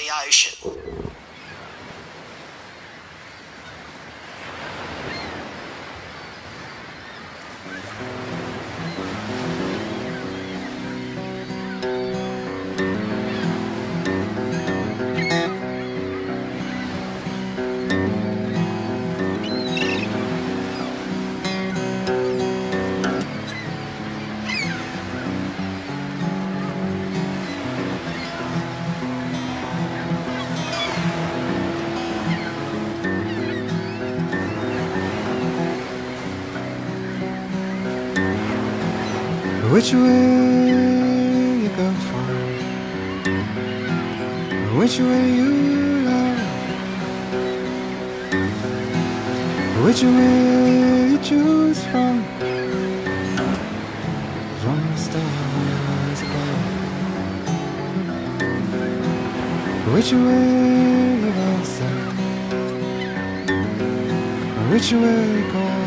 ocean. Which way you go from? Which way you love? Which way you choose from? From the stars above. Which way you answer? Which way you go?